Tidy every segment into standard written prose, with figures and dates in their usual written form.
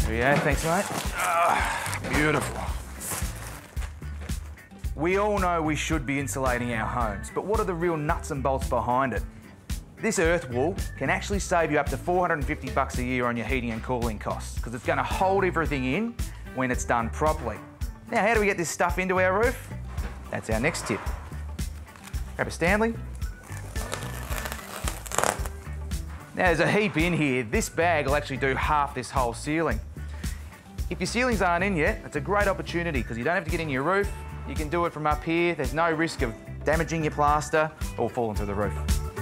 Yeah, thanks, mate. Beautiful. We all know we should be insulating our homes, but what are the real nuts and bolts behind it? This Earthwool can actually save you up to $450 a year on your heating and cooling costs because it's going to hold everything in when it's done properly. Now, how do we get this stuff into our roof? That's our next tip. Grab a Stanley. Now, there's a heap in here. This bag will actually do half this whole ceiling. If your ceilings aren't in yet, it's a great opportunity because you don't have to get in your roof. You can do it from up here. There's no risk of damaging your plaster or falling through the roof.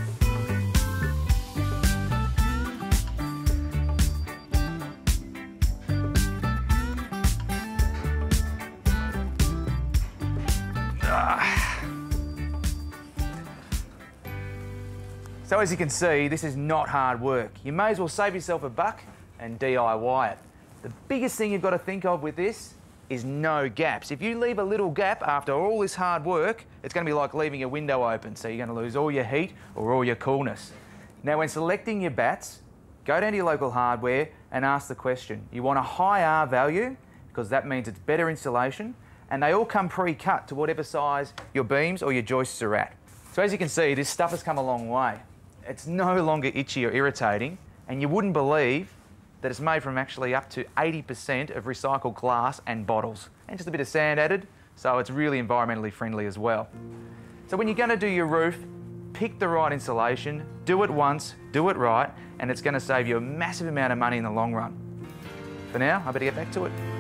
So as you can see, this is not hard work. You may as well save yourself a buck and DIY it. The biggest thing you've got to think of with this is no gaps. If you leave a little gap after all this hard work, it's going to be like leaving a window open, so you're going to lose all your heat or all your coolness. Now, when selecting your bats, go down to your local hardware and ask the question. You want a high R value, because that means it's better insulation, and they all come pre-cut to whatever size your beams or your joists are at. So as you can see, this stuff has come a long way. It's no longer itchy or irritating, and you wouldn't believe that it's made from actually up to 80% of recycled glass and bottles. And just a bit of sand added, so it's really environmentally friendly as well. So when you're going to do your roof, pick the right insulation, do it once, do it right, and it's going to save you a massive amount of money in the long run. For now, I better get back to it.